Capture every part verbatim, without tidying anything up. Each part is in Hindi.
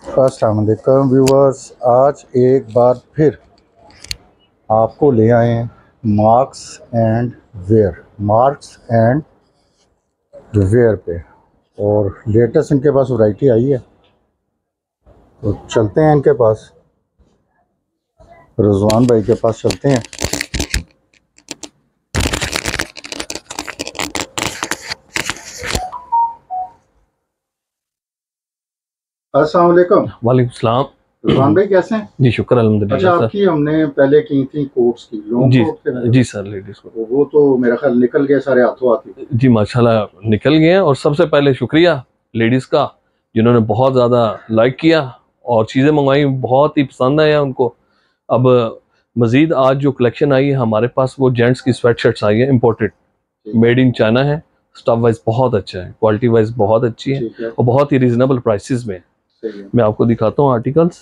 अस्सलाम वालेकुम व्यूअर्स, आज एक बार फिर आपको ले आए हैं Marks and Wear Marks and Wear पे। और लेटेस्ट इनके पास वैरायटी आई है, तो चलते हैं इनके पास, रिजवान भाई के पास चलते हैं। अस्सलाम वालेकुम। वालेकुम सलाम। रिजवान भाई कैसे हैं? जी शुक्र अल्हम्दुलिल्लाह। अच्छा, आपकी हमने पहले की थी कोट्स की, लॉन्ग जी कोट थे जी सर, लेडीज को तो वो तो मेरा ख्याल निकल गया सारे हाथों हाथ। जी माशाल्लाह निकल गए हैं। और सबसे पहले शुक्रिया लेडीज का, जिन्होंने बहुत ज़्यादा लाइक किया और चीज़ें मंगवाई, बहुत ही पसंद आया उनको। अब मज़ीद आज जो कलेक्शन आई है हमारे पास, वो जेंट्स की स्वेट शर्ट्स आई है, इम्पोर्टेड, मेड इन चाइना है। स्टफ वाइज बहुत अच्छा है, क्वालिटी वाइज बहुत अच्छी है, है और बहुत ही रिजनेबल प्राइसेस में है। मैं आपको दिखाता हूँ आर्टिकल्स।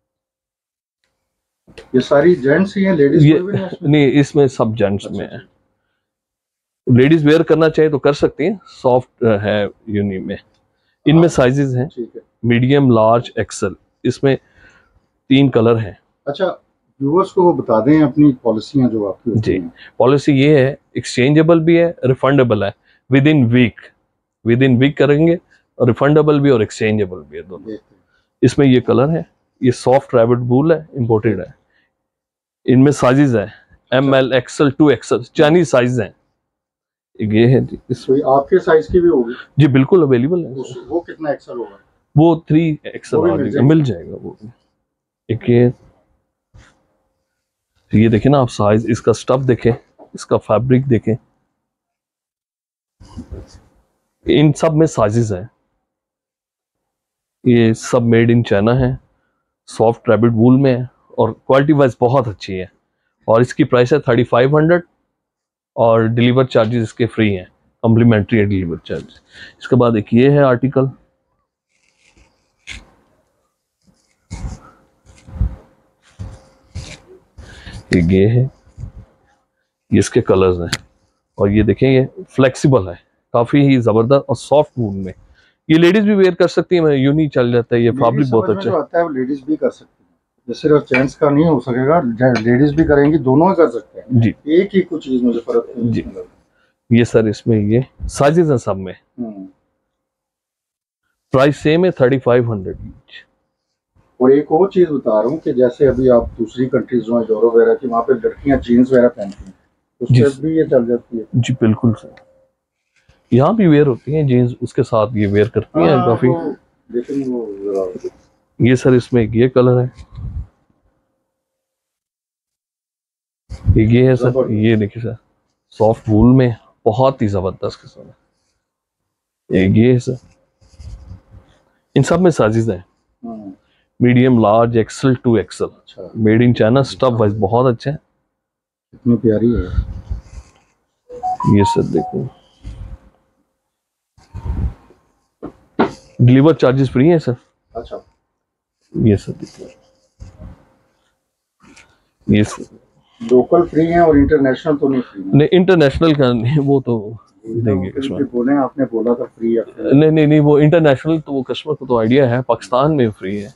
ये सारी जेंट्स ही हैं, लेडीज ये भी नहीं, इसमें? नहीं, इसमें सब जेंट्स अच्छा, में है। लेडीज वेयर करना चाहे तो कर सकती हैं, सॉफ्ट है यूनी में। इनमें साइजेस हैं, मीडियम, लार्ज, एक्सेल। इसमें तीन कलर हैं। अच्छा, व्यूअर्स को वो बता दें अपनी पॉलिसियां जो आपकी होती जी, हैं। पॉलिसी ये है, एक्सचेंजेबल भी है, रिफंडेबल है, within week within week करेंगे, और रिफंडेबल भी और एक्सचेंजेबल भी है दोनों। इसमें ये कलर है, ये सॉफ्ट रैबिट वूल है, इम्पोर्टेड है। इनमें साइजेस है M L, XL, two XL, Chinese size हैं। ये है जी, इसमें आपके साइज की भी होगी? जी बिल्कुल अवेलेबल है। वो कितना एक्सेल होगा? वो थ्री एक्सेल आ जाएगा, मिल जाएगा वो। एक ये ये देखें ना आप, साइज, इसका स्टफ देखें, इसका फैब्रिक देखें, इन सब में साइजेस हैं। ये सब मेड इन चाइना है, सॉफ्ट रैबिट वूल में है, और क्वालिटी वाइज बहुत अच्छी है। और इसकी प्राइस है थर्टी फाइव हंड्रेड, और डिलीवर चार्जेस इसके फ्री हैं, कम्प्लीमेंट्री है डिलीवर चार्ज। इसके बाद एक ये है आर्टिकल, एक ये है, ये इसके कलर्स हैं। और ये देखें, ये फ्लेक्सिबल है, काफी ही जबरदस्त और सॉफ्ट वूल में। ये लेडीज भी वेयर कर सकती है, यूनी चल जाता है, ये फैब्रिक बहुत अच्छा है। लेडीज भी कर सकती है, सिर्फ जेंट्स का नहीं हो सकेगा, लेडीज भी करेंगी, दोनों ही कर सकते हैं जी। एक ही कुछ चीज मुझे फर्क जी। ये सर, इसमें ये साइजेस हैं सब में, प्राइस सेम है, थर्टी फाइव हंड्रेड ईच। और एक और चीज बता रहा हूँ कि जैसे अभी आप दूसरी कंट्रीज में यूरोप वगैरह की, वहाँ पे लड़कियां जीन्स वगैरह पहनती हैं, उससे भी ये चल जाती है जी। बिल्कुल सर, यहाँ भी वेयर होती हैं जीन्स, उसके साथ ये वेयर करती हैं काफी। लेकिन वो ये सर, इसमें ये कलर है, ये है सर, ये देखिए सर, सॉफ्ट वूल में, बहुत ही जबरदस्त किस्म है। ये है सर, इन सब में साइजेस हैं, medium, large, XL, two XL, made in China, stuff wise बहुत अच्छा है। कितनी प्यारी है ये सर देखो, डिलीवर चार्जेस फ्री हैं सर। अच्छा, ये सर देखो, ये लोकल फ्री है और इंटरनेशनल तो नहीं फ्री? नहीं, इंटरनेशनल का नहीं, वो तो देंगे कस्टमर। बोले आपने बोला था फ्री है। नहीं नहीं नहीं, वो इंटरनेशनल तो वो कस्टमर को तो आइडिया है, पाकिस्तान में फ्री है।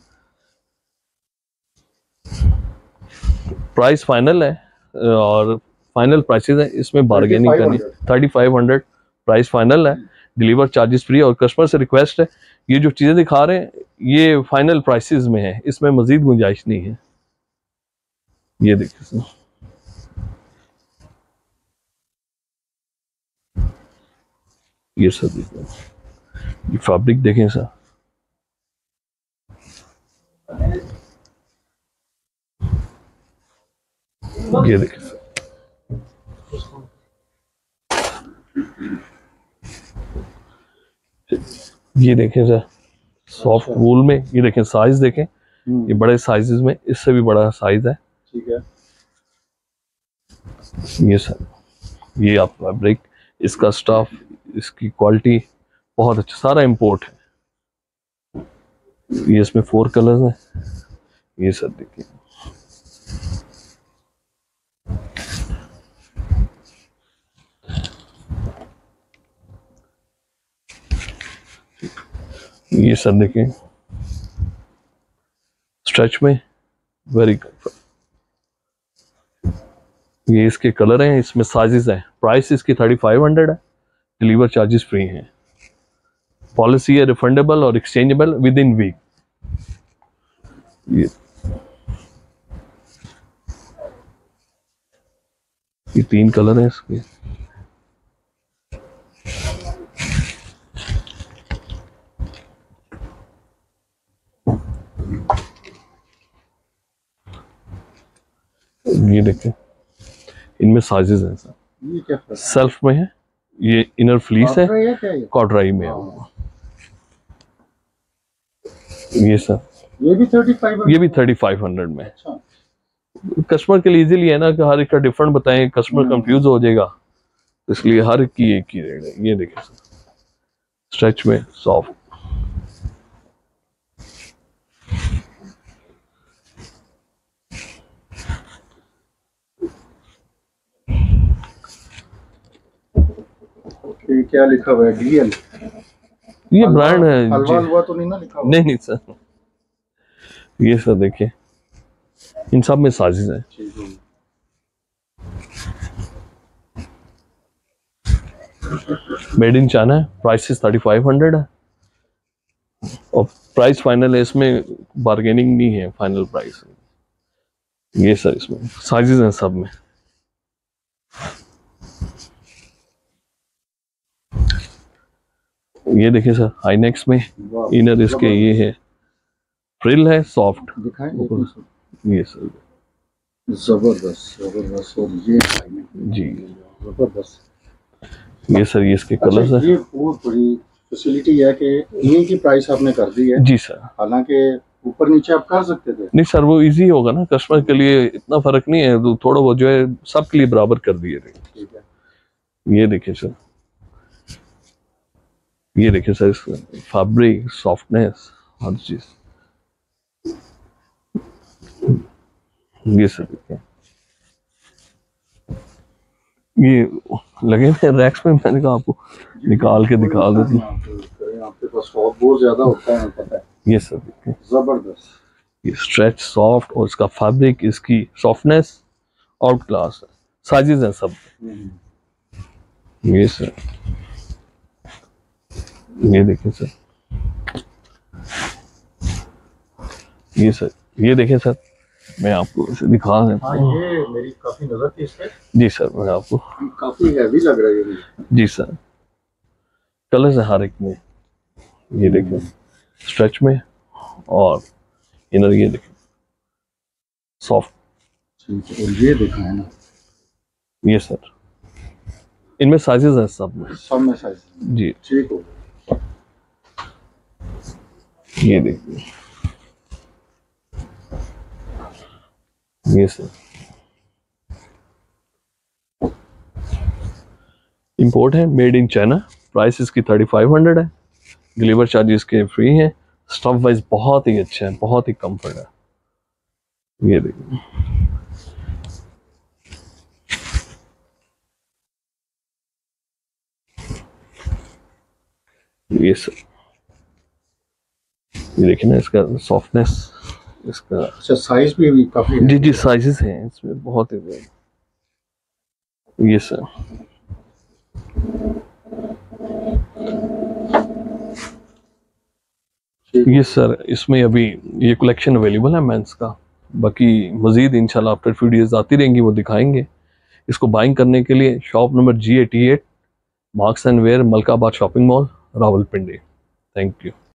प्राइस फाइनल है, और फाइनल प्राइसेस है, इसमें बार्गेनिंग करनी। Thirty five hundred price final है, डिलीवर चार्जेस फ्री। और कस्टमर से रिक्वेस्ट है, ये जो चीजें दिखा रहे हैं ये फाइनल प्राइसेस में है, इसमें मजीद गुंजाइश नहीं है। ये देखिए सर, ये सर देखिए, ये फैब्रिक देखें सर, ये देखिए सर, ये देखें सर, सॉफ्ट वूल में। ये देखें साइज देखें, ये बड़े साइजेस में, इससे भी बड़ा साइज है। ठीक है, ये सर, ये आप फैब्रिक, इसका स्टफ, इसकी क्वालिटी बहुत अच्छा, सारा इंपोर्ट है। ये इसमें फोर कलर्स हैं। ये सर देखिए, ये सर देखें, स्ट्रेच में, वेरी कंफर्ट। ये इसके कलर हैं, इसमें साइजेस हैं। प्राइस इसकी थर्टी फाइव हंड्रेड है, डिलीवर चार्जेस फ्री हैं। पॉलिसी है रिफंडेबल और एक्सचेंजेबल विद इन वीक। ये ये तीन कलर हैं इसके। ये देखें, इनमें साइजेस हैं सर। ये क्या सेल्फ में है, ये इनर फ्लीस है, कॉटराई में है। ये सर ये भी थर्टी फाइव ये भी थर्टी फाइव हंड्रेड में। अच्छा, कस्टमर के लिए इजीली है ना कि हर एक का डिफरेंट बताएं, कस्टमर कंफ्यूज हो जाएगा, तो इसलिए हर एक की एक ही रेट है। ये देखें सर, स्ट्रेच में सॉफ्ट। ये क्या लिखा हुआ है? डीएल ये ब्रांड है हलवा जी। हलवा तो नहीं ना लिखा हुआ? नहीं नहीं सर, ये सर देखिए, इन सब में साइजेस हैं। मेड इन चाइना है, प्राइस थर्टी फाइव हंड्रेड है और प्राइस फाइनल है, इसमें बार्गेनिंग नहीं है, फाइनल प्राइस है। ये सर इसमें साइजेस हैं सब में। ये देखिए सर, हाई नेक्स में इनर इसके ये है, फ्रिल है, सॉफ्ट। दिखाएं ये सर जबरदस्त जबरदस्त। और ये जी जबरदस्त। ये सर, ये इसके कलर्स अच्छा, है। ये बहुत बड़ी फैसिलिटी है कि ये की प्राइस आपने कर दी है। जी सर, हालांकि ऊपर नीचे आप कर सकते थे। नहीं सर, वो इजी होगा ना, कस्टमर के लिए इतना फर्क नहीं है, तो थोड़ा बहुत जो है सबके लिए बराबर कर दिए थे। ठीक है। ये देखिए सर, ये देखिए सर, फैब्रिक, सॉफ्टनेस, हर चीज। ये सर देखिए, ये लगे हुए रैक्स में, मैंने कहा आपको निकाल के दिखा देता हूँ। आपके पास स्टॉक बहुत ज्यादा होता है, पता है। ये सर देखिए, जबरदस्त। ये स्ट्रेच, सॉफ्ट, और इसका फैब्रिक, इसकी सॉफ्टनेस आउट क्लास है। साइजेस हैं सब। ये सर, ये देखिए सर, ये सर, ये देखिए सर, मैं आपको इसे दिखा देता हूँ। हाँ, ये मेरी काफी नजर थी इस पे। जी सर, मैं आपको, काफी हैवी लग रहा है ये। जी सर, कलर्स है हर एक में। ये देखिए, स्ट्रेच में और इनर, ये देखिए सॉफ्ट। और ये देखा है ना, ये सर, इनमें साइजेस हैं सब में। सब में साइज जी, ठीक हो। ये देखिए, ये सर इंपोर्ट है, मेड इन चाइना। प्राइस इसकी थर्टी फाइव हंड्रेड है, डिलीवर चार्जेस के फ्री हैं। स्टफ वाइज बहुत ही अच्छा है, बहुत ही कंफर्ट है। ये देखिए, ये सर, ये देखिए ना, इसका सॉफ्टनेस, इसका। अच्छा, साइज भी, भी काफी। जी जी, साइजेस हैं इसमें बहुत ही। ये सर, ये सर, इसमें अभी ये कलेक्शन अवेलेबल है मेंस का। बाकी मजीद इंशाल्लाह आफ्टर फ्यू डेज आती रहेंगी, वो दिखाएंगे। इसको बाइंग करने के लिए shop number G eighty eight, Marks and Wear, Malkabad shopping mall, Rawalpindi. Thank you.